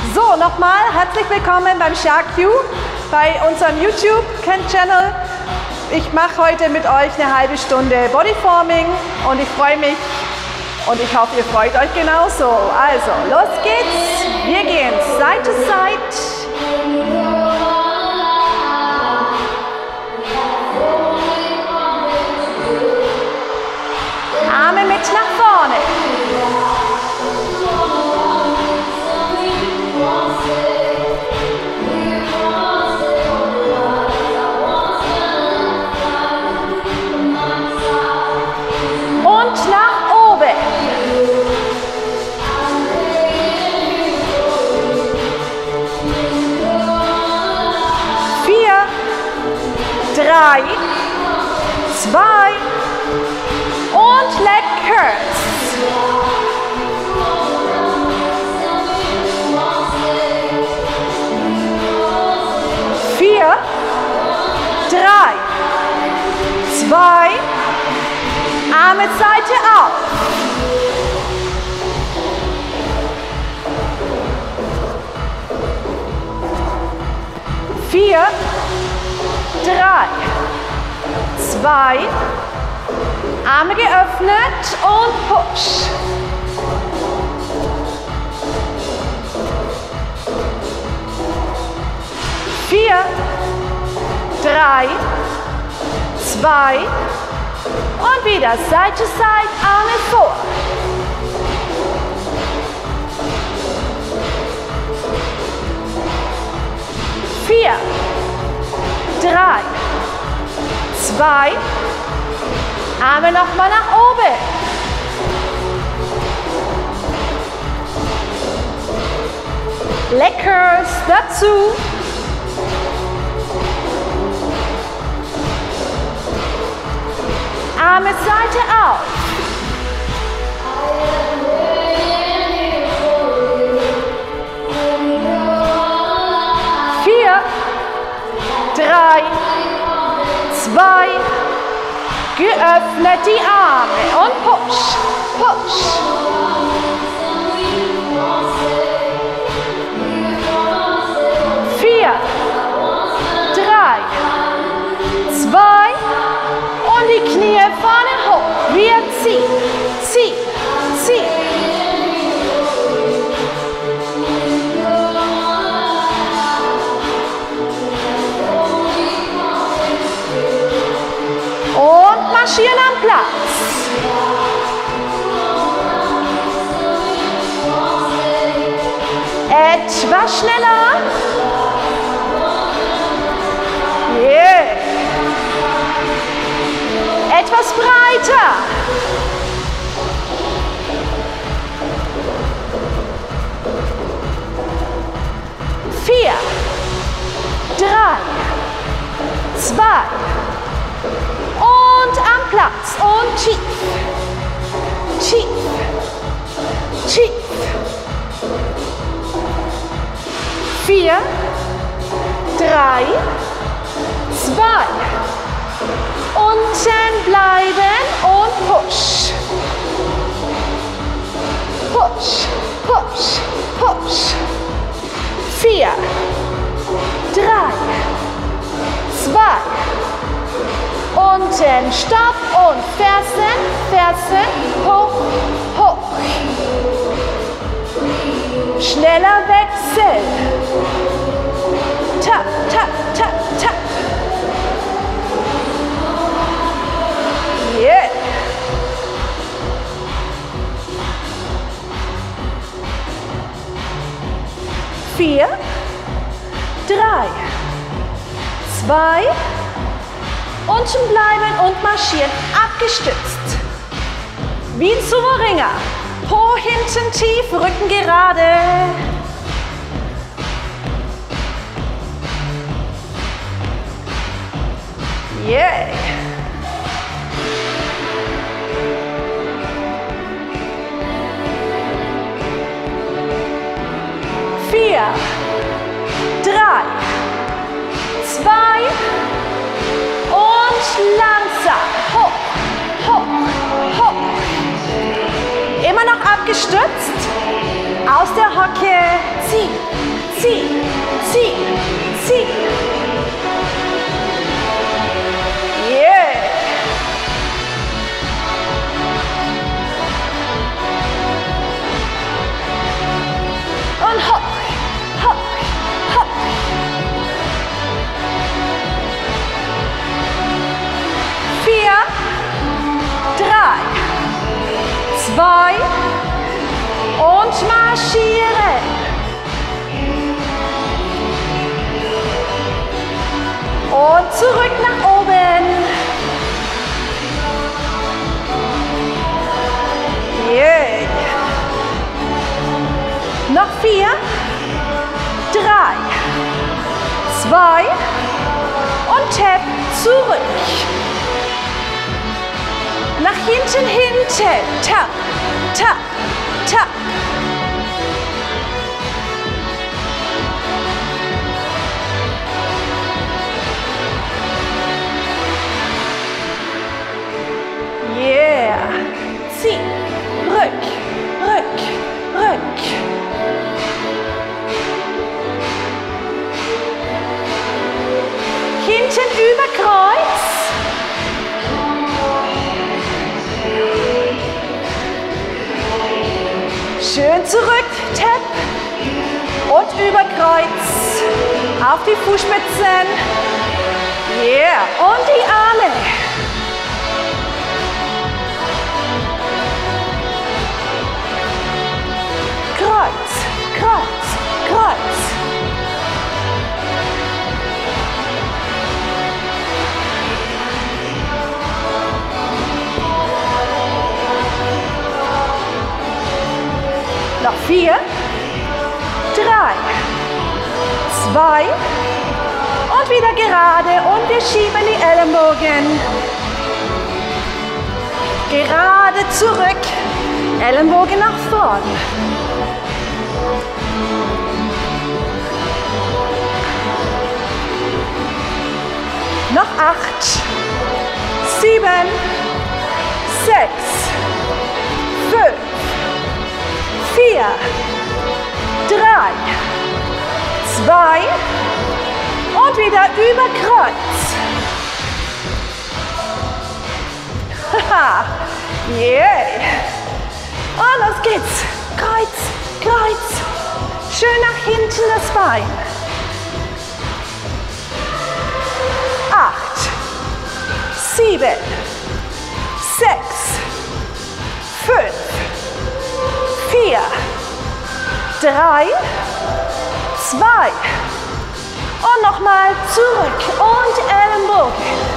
So, nochmal herzlich willkommen beim Shark Q, bei unserem YouTube-Channel. Ich mache heute mit euch eine halbe Stunde Bodyforming und ich freue mich und ich hoffe, ihr freut euch genauso. Also, los geht's. Wir gehen Side to Side. Arme mit nach vorne. Und nach oben. Vier, drei, zwei und leg curls. Vier, drei, zwei, Arme Seite auf. Vier, drei, zwei, Arme geöffnet und push. Vier, drei, zwei und wieder Side to Side, Arme vor. Vier, drei, zwei, Arme nochmal nach oben. Leg curls dazu. Arme Seite auf. Vier, drei, zwei, geöffnet die Arme und push, push. Vier, drei, zwei und die Knie vorne hoch. Wir ziehen, ziehen, ziehen. Und marschieren am Platz. Etwas schneller. Yeah. Etwas breiter. Vier, drei, zwei und am Platz und tief, tief, tief. Vier, drei, zwei. Unten bleiben und push. Push, push, push. Vier, drei, zwei. Unten stopp und Fersen, Fersen, hoch, hoch. Schneller Wechsel. Tap, tap, tap, tap. Yeah. Vier, drei, zwei, unten bleiben und marschieren, abgestützt. Wie ein Sumo-Ringer. Po hinten tief, Rücken gerade. Yeah. Vier, drei, zwei und langsam hoch, hoch, hoch. Immer noch abgestützt. Aus der Hocke ziehen. marschieren. Und zurück nach oben. Yeah. Noch 4, 3, 2 und Tap zurück. Nach hinten, hinten. Tap, tap, tap. Yeah. Zieh. Rück, rück, rück. Hinten über Kreuz. Schön zurück, Tap. Und über Kreuz. Auf die Fußspitzen. Yeah. Und die Arme. Kreuz, Kreuz, Kreuz. Noch 4, 3, 2 und wieder gerade und wir schieben die Ellenbogen. Gerade zurück, Ellenbogen nach vorn. Noch 8, 7, 6, 5, 4, 3, 2 und wieder über Kreuz. Haha, yeah. Und los geht's. Kreuz, Kreuz. Schön nach hinten das Bein. 8, 7, 6, 5, 4, 3, 2 und nochmal zurück und Ellenbogen.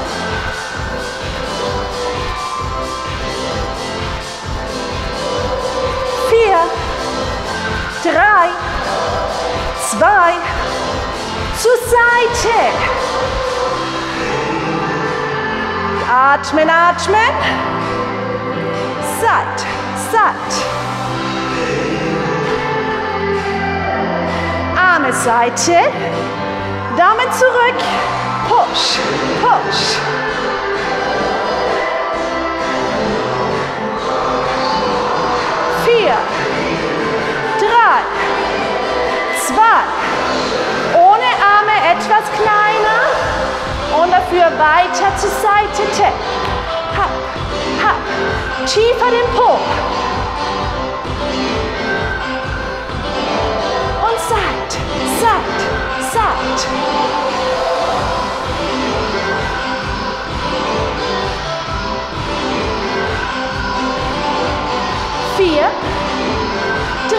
Vier, 3, 2, zur Seite. Atmen, atmen. Seit, seit. Arme Seite. Daumen zurück. Push, push. Vier, 3, 2. Ohne Arme etwas kleiner. Und dafür weiter zur Seite. Tap, hab, hab. Tiefer den Po. Und Seit, Seit, Seit. Vier, 3,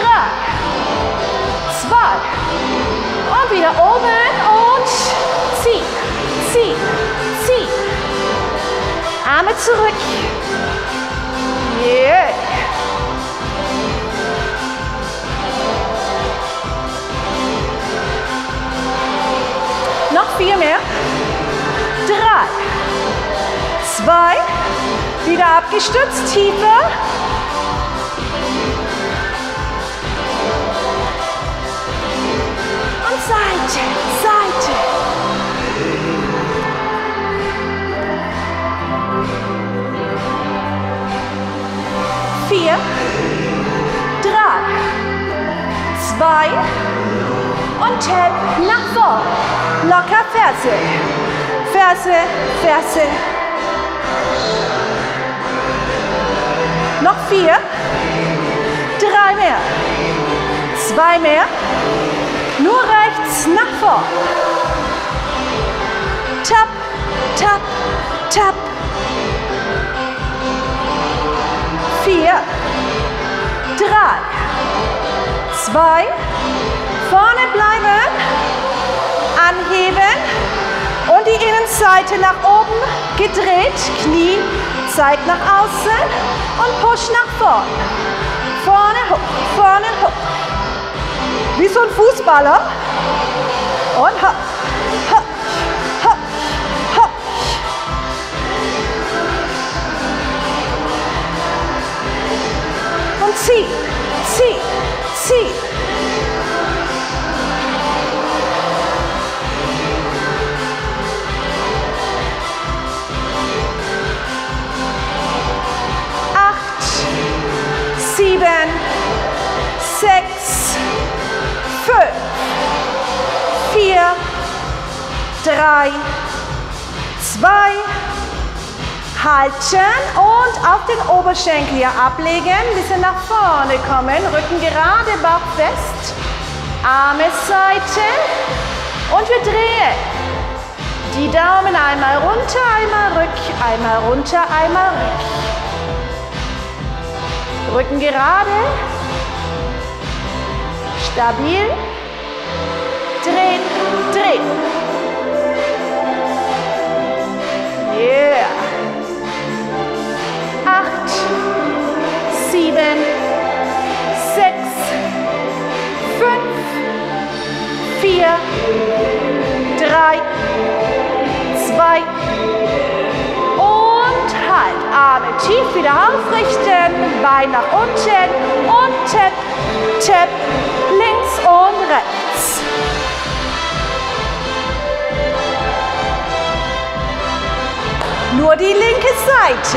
2. Und wieder oben und zieh. Zieh, zieh. Arme zurück. Yeah. Noch 4 mehr. 3, 2. Wieder abgestützt, tiefer. Und Seite, Seite. 4, 3, 2 und Tap nach vorn. Locker Ferse. Ferse, Ferse. Noch 4, 3 mehr. 2 mehr. Nur rechts nach vorn. Tap, tap, tap. 4, 3, 2, vorne bleiben, anheben und die Innenseite nach oben gedreht, Knie zeigt nach außen und push nach vorn. Vorne hoch, vorne hoch. Wie so ein Fußballer. Und hopp, hopp, hopp, hopp. Und zieh, zieh, zieh. Sieben, 6, 5, 4, 3, 2, halten und auf den Oberschenkel hier ablegen, ein bisschen nach vorne kommen, Rücken gerade, Bauch fest, Arme Seite und wir drehen. Die Daumen einmal runter, einmal rück, einmal runter, einmal rück. Rücken gerade, stabil, drehen, drehen. Yeah. 8, 7, 6, 5, 4, 3, 2 und halt. Arme tief wieder aufrichten, Bein nach unten und tap, tap, links und rechts. Nur die linke Seite.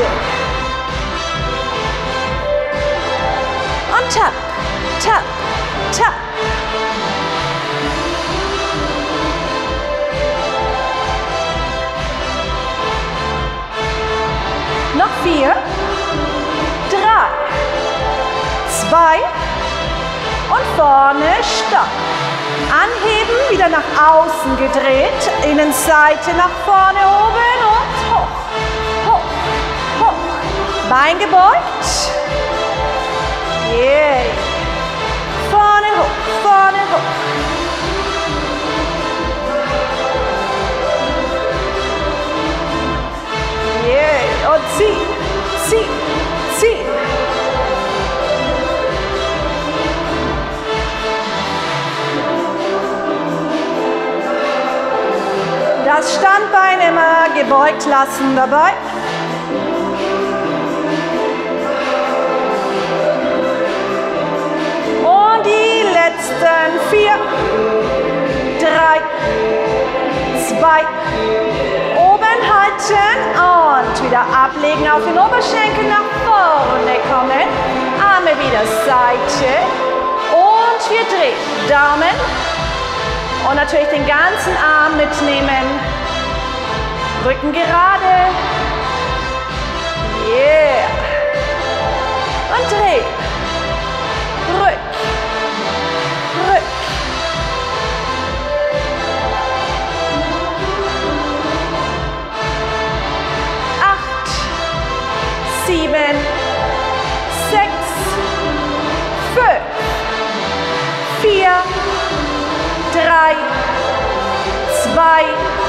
Und tap, tap, tap. Noch 4, 3, 2 und vorne Stopp. Anheben, wieder nach außen gedreht, Innenseite nach vorne oben und hoch, hoch, hoch. Bein gebeugt. Yeah. Vorne hoch, vorne hoch. Yeah. Und zieh, zieh, zieh. Das Standbein immer gebeugt lassen dabei. Und die letzten 4, 3, 2, oben halten und wieder ablegen auf den Oberschenkel, nach vorne kommen, Arme wieder Seite und wir drehen, Daumen. Und natürlich den ganzen Arm mitnehmen. Rücken gerade. Yeah. Und drehen. Rück. Rück. Acht, 7, 6, 5, 4, 3, 2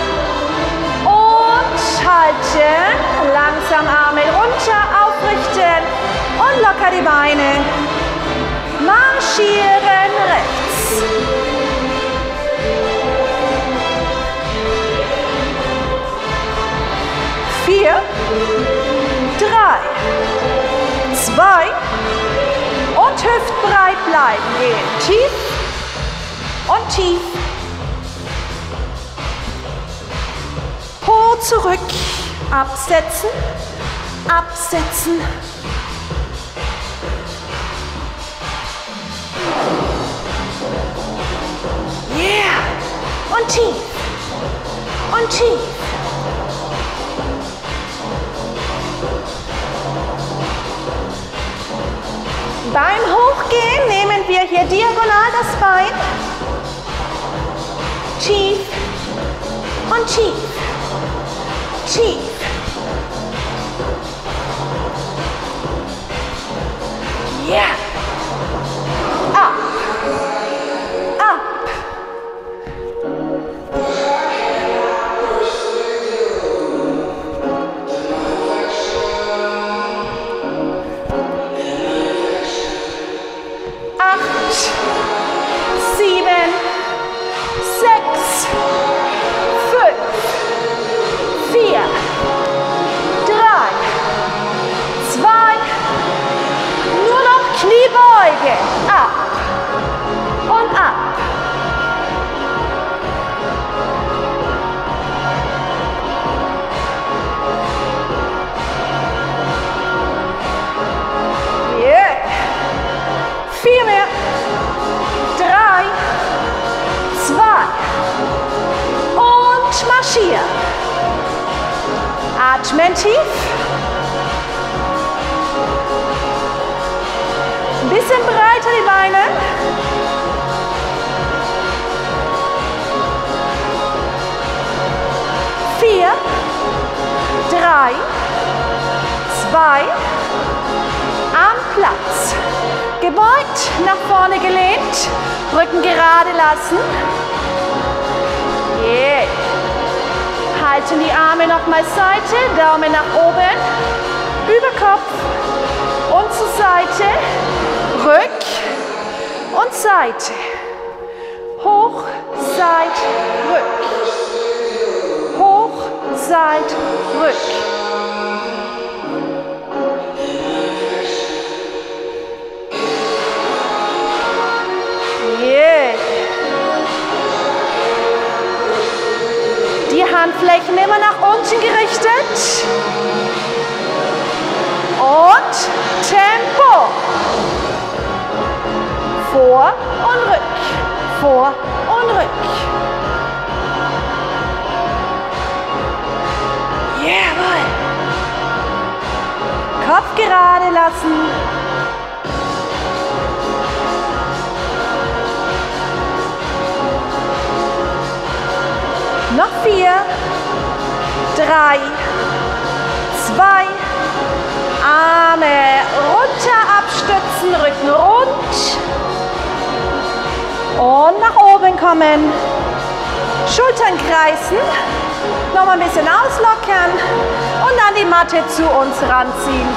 und halten. Langsam Arme runter, aufrichten und locker die Beine. Marschieren rechts. Vier, 3, 2 und hüftbreit bleiben. Gehen tief. Und tief. Po zurück. Absetzen. Absetzen. Yeah. Und tief. Und tief. Beim Hochgehen nehmen wir hier diagonal das Bein. Tief und tief, tief. Yeah. Up, Atmen tief. Ein bisschen breiter die Beine. Vier, drei, zwei, am Platz. Gebeugt, nach vorne gelehnt, Rücken gerade lassen. Yeah. Halten die Arme nochmal Seite, Daumen nach oben, über Kopf und zur Seite, Rück und Seite. Hoch, Seite, Rück. Hoch, Seite, Rück. Yeah. Die Handflächen immer nach unten gerichtet. Und Tempo. Vor und rück. Vor und rück. Jawohl. Kopf gerade lassen. Noch 4, 3, 2, Arme runter abstützen, Rücken rund und nach oben kommen. Schultern kreisen, nochmal ein bisschen auslockern und dann die Matte zu uns ranziehen.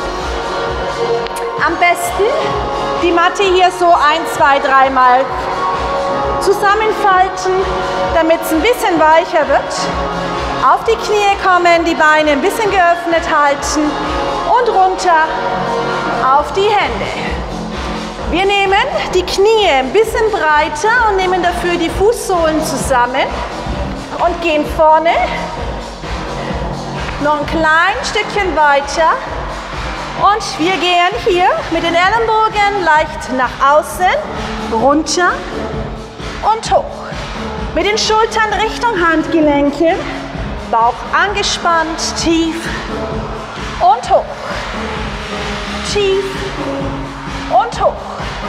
Am besten die Matte hier so 1, 2, 3 Mal zusammenfalten, damit es ein bisschen weicher wird. Auf die Knie kommen, die Beine ein bisschen geöffnet halten und runter auf die Hände. Wir nehmen die Knie ein bisschen breiter und nehmen dafür die Fußsohlen zusammen und gehen vorne noch ein kleines Stückchen weiter. Und wir gehen hier mit den Ellenbogen leicht nach außen, runter und hoch. Mit den Schultern Richtung Handgelenke, Bauch angespannt, tief und hoch. Tief und hoch.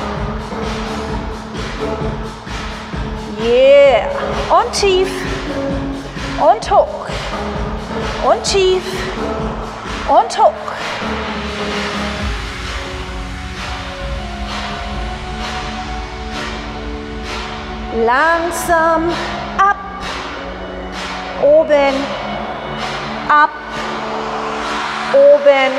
Yeah. Und tief und hoch. Und tief und hoch. Langsam ab, oben, ab, oben.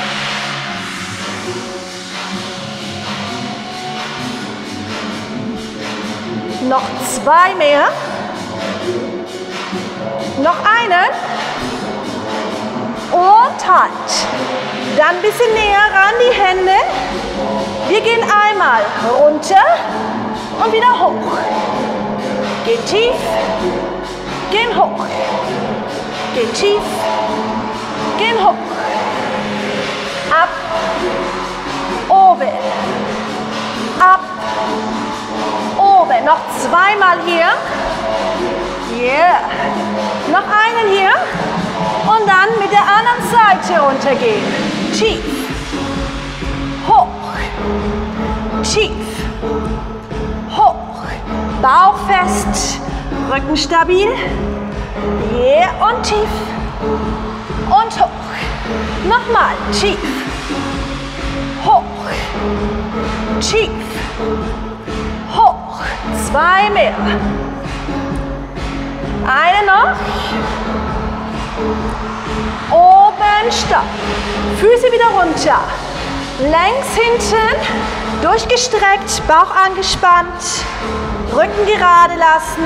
Noch 2 mehr. Noch einen. Und halt. Dann ein bisschen näher ran die Hände. Wir gehen einmal runter und wieder hoch. Gehen tief, gehen hoch. Gehen tief, gehen hoch. Ab, oben. Ab, oben. Noch 2 Mal hier. Yeah. Noch einen hier. Und dann mit der anderen Seite runtergehen. Tief, hoch, tief, hoch. Bauch fest, Rücken stabil. Yeah. Und tief und hoch. Nochmal. Tief, hoch, tief, hoch. 2 mehr. Eine noch. Oben, stopp. Füße wieder runter. Längs hinten, durchgestreckt, Bauch angespannt. Rücken gerade lassen.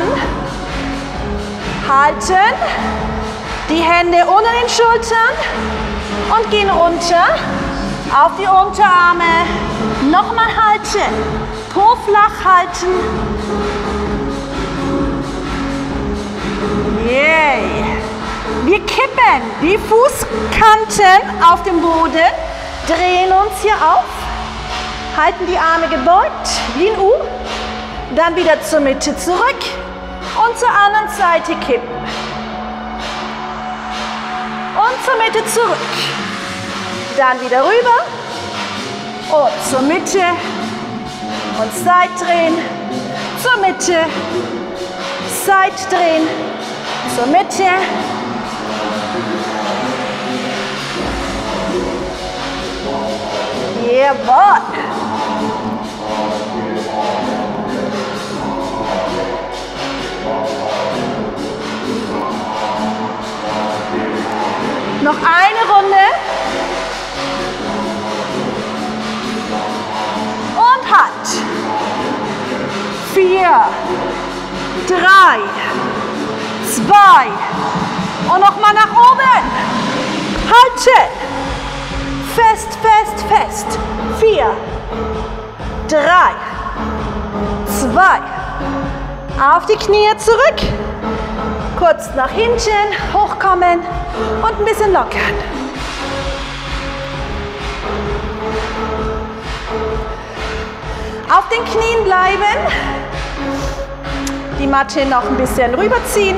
Halten. Die Hände unter den Schultern und gehen runter auf die Unterarme. Nochmal halten. Po flach halten. Yay. Wir kippen die Fußkanten auf dem Boden, drehen uns hier auf, halten die Arme gebeugt wie ein U, dann wieder zur Mitte zurück und zur anderen Seite kippen. und zur Mitte zurück. Dann wieder rüber und zur Mitte und Seitdrehen, zur Mitte, Seitdrehen, zur Mitte. Jawohl. Noch eine Runde. Und halt. 4, 3, 2 und nochmal nach oben. Halten. Fest, fest, fest. 4, 3, 2. Auf die Knie zurück. Kurz nach hinten, hochkommen und ein bisschen lockern. Auf den Knien bleiben. Die Matte noch ein bisschen rüberziehen.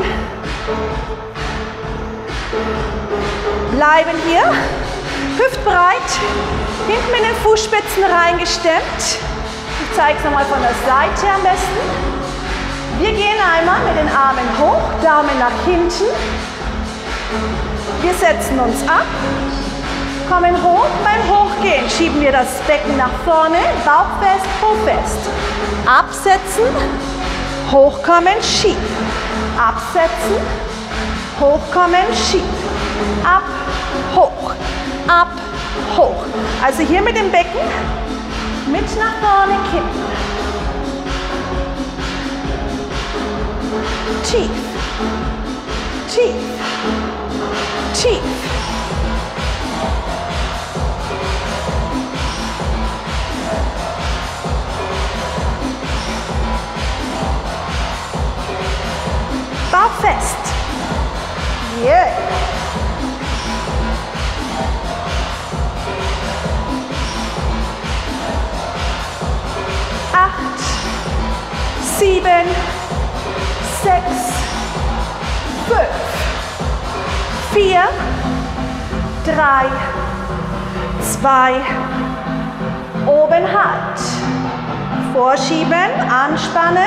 Bleiben hier. Hüftbreit. Hinten mit den Fußspitzen reingestemmt. Ich zeige es nochmal von der Seite am besten. Wir gehen einmal mit den Armen hoch, Daumen nach hinten. Wir setzen uns ab, kommen hoch. Beim Hochgehen schieben wir das Becken nach vorne, Bauch fest, Po fest. Absetzen, hochkommen, schieben. Absetzen, hochkommen, schieben. Ab, hoch, ab, hoch. Also hier mit dem Becken mit nach vorne kippen. Tief, tief, tief. Bauch fest. Yeah. Acht, 7, 6, 5, 4, 3, 2, oben halt. Vorschieben, anspannen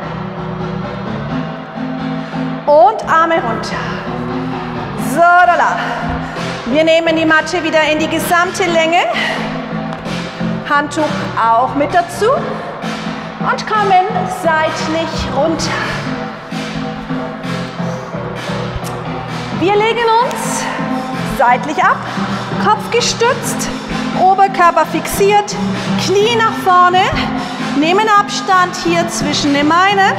und Arme runter. So, da. Wir nehmen die Matte wieder in die gesamte Länge. Handtuch auch mit dazu und kommen seitlich runter. Wir legen uns seitlich ab, Kopf gestützt, Oberkörper fixiert, Knie nach vorne, nehmen Abstand hier zwischen den Beinen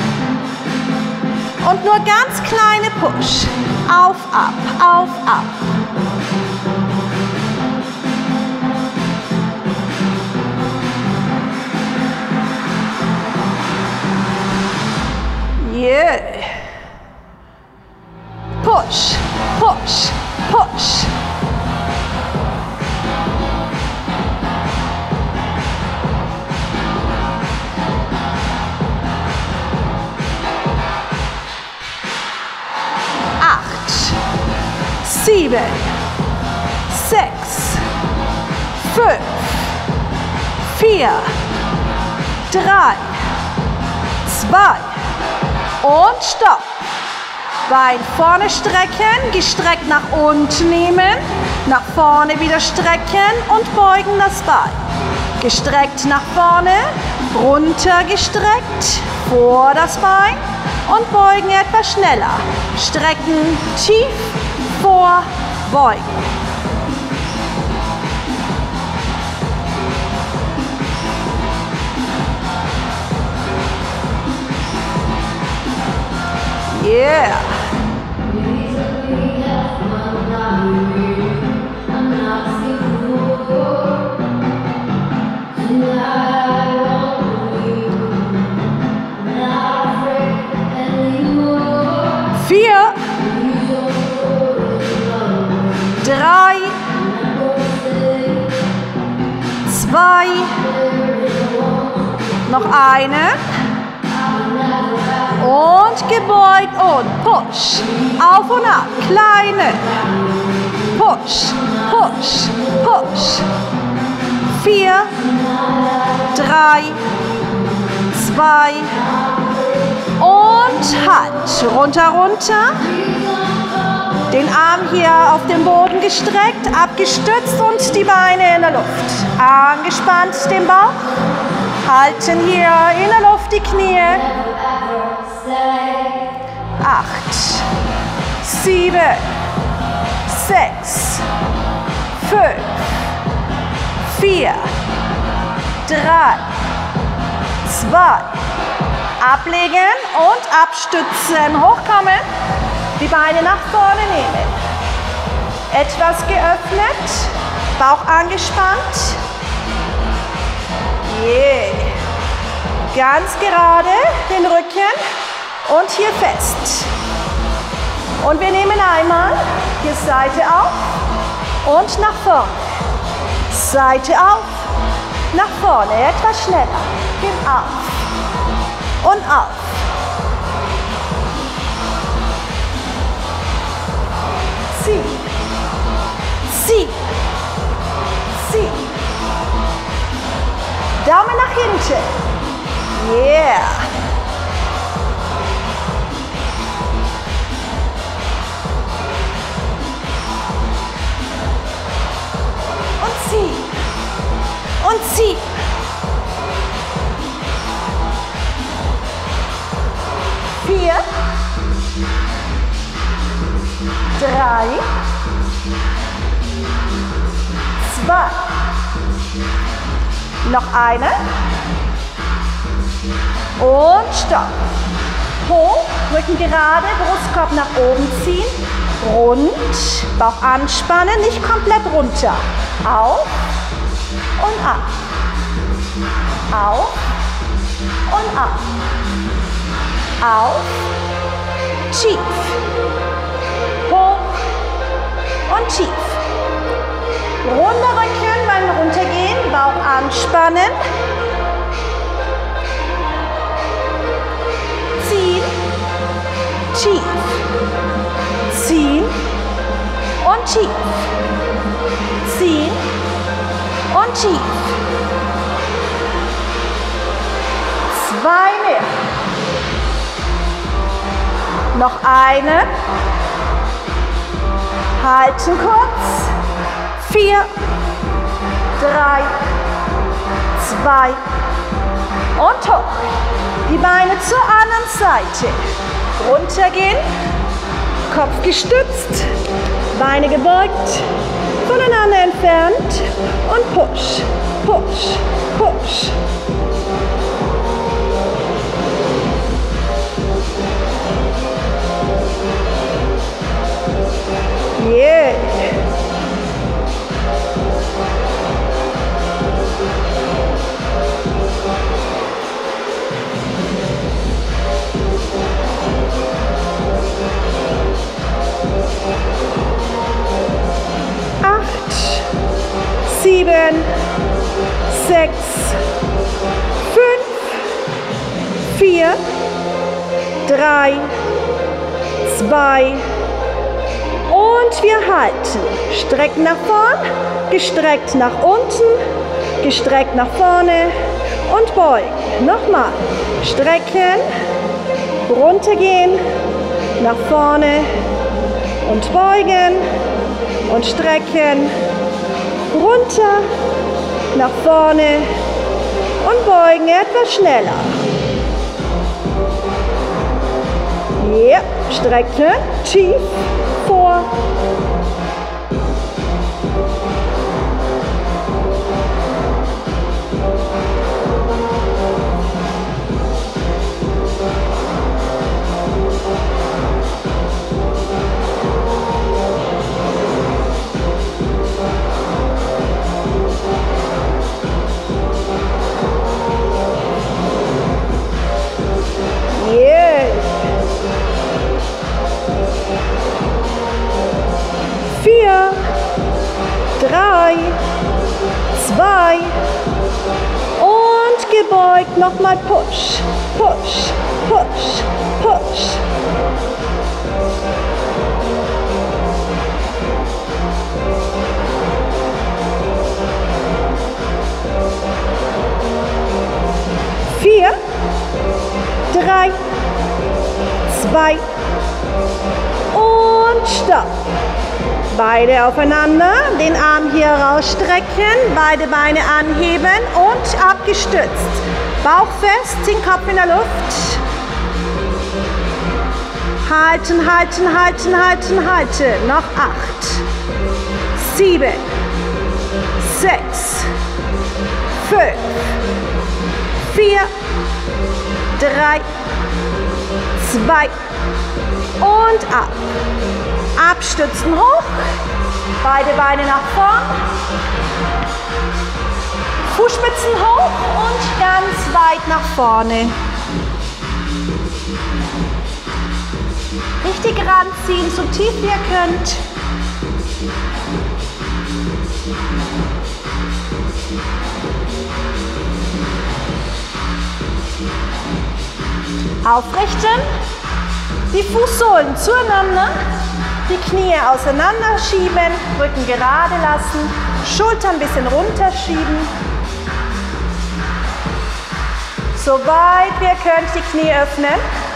und nur ganz kleine Push. Auf, ab, auf, ab. Yeah. Push, push, push. Acht, 7, 6, 5, 4, 3, 2 und Stopp. Bein vorne strecken, gestreckt nach unten nehmen, nach vorne wieder strecken und beugen das Bein. Gestreckt nach vorne, runter gestreckt, vor das Bein und beugen etwas schneller. Strecken tief, vor, beugen. Yeah. Vier, 3, 2, noch eine und gebeugt und push. Auf und ab, kleine. Push, push, push. 4, 3, 2 und halt. Runter, runter. Den Arm hier auf dem Boden gestreckt, abgestützt und die Beine in der Luft. Angespannt den Bauch. Halten hier in der Luft die Knie. 8, 7, 6, 5, 4, 3, 2. Ablegen und abstützen. Hochkommen. Die Beine nach vorne nehmen. Etwas geöffnet. Bauch angespannt. Yeah. Ganz gerade den Rücken und hier fest. Und wir nehmen einmal die Seite auf und nach vorne. Seite auf, nach vorne. Etwas schneller. Gehen auf und auf. Zieh, zieh, zieh. Daumen nach hinten. Yeah. Und zieh. Und zieh. Vier. 3, 2, noch eine und stopp. Hoch, Rücken gerade, Brustkorb nach oben ziehen, rund, Bauch anspannen, nicht komplett runter. Auf und ab, auf und ab, auf, tief. Hoch und tief. Runder Rücken beim Runtergehen, Bauch anspannen. Ziehen, tief. Ziehen und tief. Ziehen und tief. 2 mehr. Noch eine. Halten kurz. 4, 3, 2 und hoch. Die Beine zur anderen Seite. Runtergehen. Kopf gestützt. Beine gebeugt. Voneinander entfernt. Und push, push, push. Yeah. Acht, 7, 6, 5, 4, 3, 2, und wir halten. Strecken nach vorn, gestreckt nach unten, gestreckt nach vorne und beugen. Nochmal. Strecken, runtergehen, nach vorne und beugen und strecken, runter, nach vorne und beugen etwas schneller. Ja, strecken, tief, vor. Yeah. 4, 3, 2 und gebeugt. Nochmal push, push, push, push. Vier, drei, zwei und stopp. Beide aufeinander, den Arm hier rausstrecken, beide Beine anheben und abgestützt. Bauch fest, den Kopf in der Luft. Halten, halten, halten, halten, halten. Noch 8, 7, 6, 5, 4, 3, 2 und ab. Abstützen hoch, beide Beine nach vorn, Fußspitzen hoch und ganz weit nach vorne. Richtig ranziehen, so tief wie ihr könnt. Aufrichten, die Fußsohlen zueinander, die Knie auseinander schieben, Rücken gerade lassen, Schultern ein bisschen runterschieben. So weit wie ihr könnt, die Knie öffnen.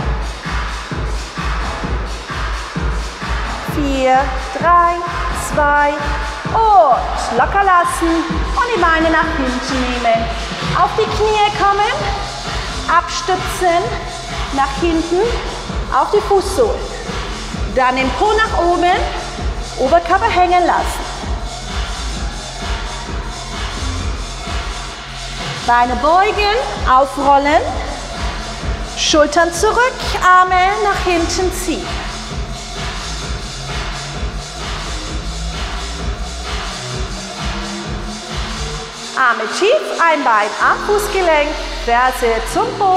4, 3, 2 und locker lassen und die Beine nach hinten nehmen. Auf die Knie kommen, abstützen, nach hinten, auf die Fußsohlen. Dann den Po nach oben, Oberkörper hängen lassen. Beine beugen, aufrollen, Schultern zurück, Arme nach hinten ziehen. Arme tief, ein Bein am Fußgelenk, Ferse zum Po.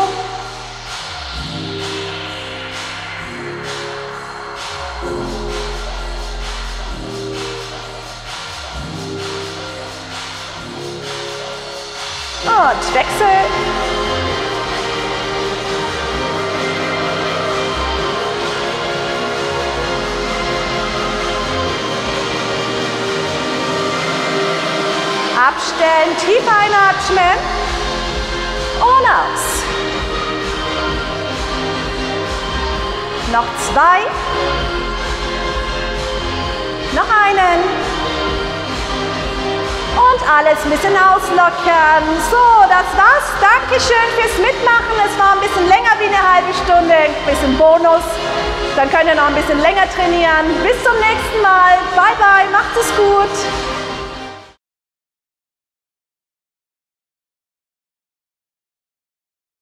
Und Wechsel. Abstellen, tief einatmen und aus. Noch 2. Noch einen. Und alles ein bisschen auslockern. So, das war's. Dankeschön fürs Mitmachen. Es war ein bisschen länger wie eine halbe Stunde, ein bisschen Bonus. Dann könnt ihr noch ein bisschen länger trainieren. Bis zum nächsten Mal. Bye, bye. Macht es gut.